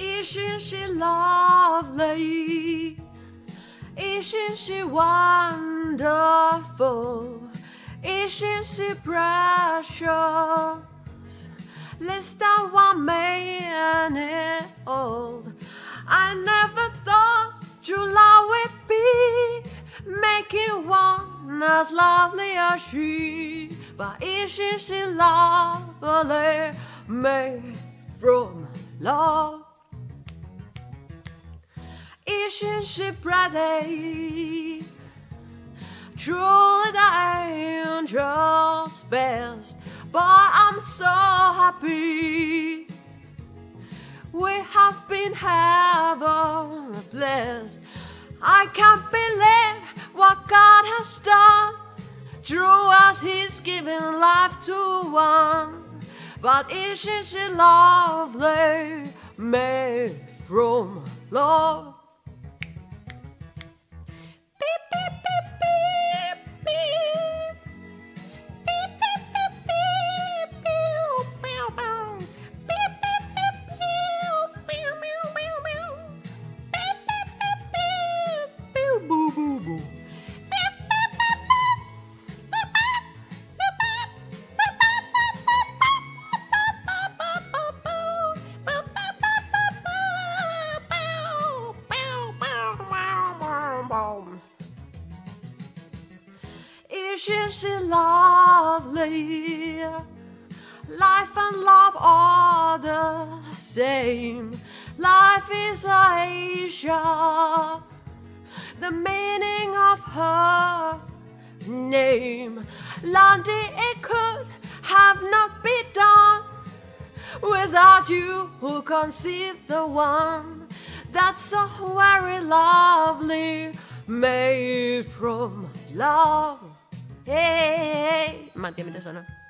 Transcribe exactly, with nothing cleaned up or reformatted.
Isn't she lovely? Isn't she wonderful? Isn't she precious? Less than one minute old. I never thought true love would be making one as lovely as she. But isn't she lovely, made from love? Isn't she pretty? Truly the angel's best. But I'm so happy we have been heaven blessed. I can't believe what God has done. Through us He's given life to one. But isn't she lovely, made from love? Isn't she lovely? Life and love are the same. Life is Asia, the meaning of her name. Lundy, it could have not been done without you who conceived the one that's so very lovely, made from love. Hey, hey, hey. Mantiene, suena.